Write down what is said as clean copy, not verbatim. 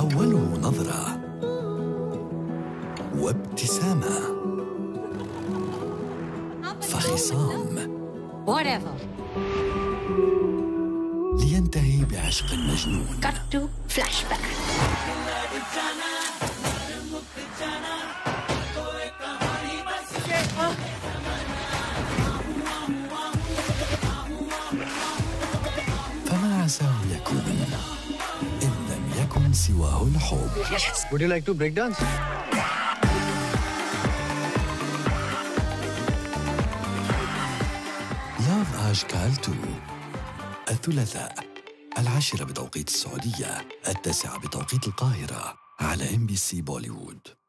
أوله نظرة وابتسامة فخصام لينتهي بعشق مجنون. Cut to flashback. فما عساه يكون إن لم يكن سواه الحب. Would you like to break dance? لاف أشكال 2 الثلاثاء 10 بتوقيت السعودية، 9 بتوقيت القاهرة على MBC بوليوود.